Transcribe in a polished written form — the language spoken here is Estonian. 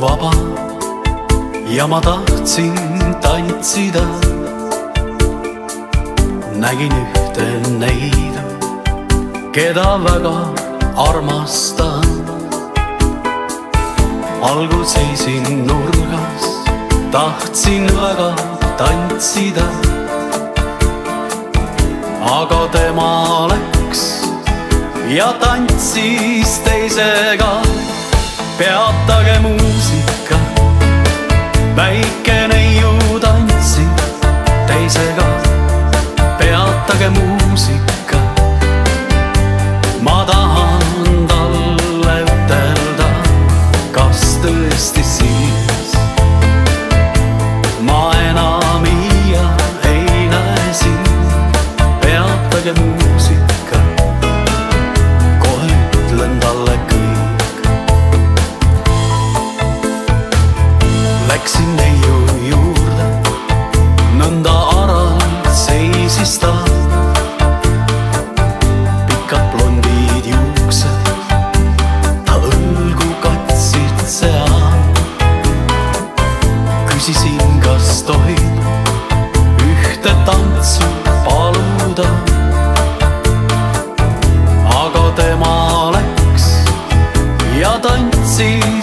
vaba ja ma tahtsin tantsida. Nägin ühte neidu, keda väga armastan. Algul seisin nurgas, tahtsin väga tantsida, aga tema läks ja tantsis teisega. Peatage muusika, väike neiu tantsib teisega. Peatage muusika, ma tahan talle ütelda, kas tõesti siis ma enam iia ei näe sind. Peatage muusika, kohe ütlen talle kõik. Läksin neiu juurde, nõnda aralt seisis ta. Pikad blondid juuksed, ta õlgu katsid seal. Küsisin, kas tohib ühte tantsu paluda, aga tema läks ja tantsis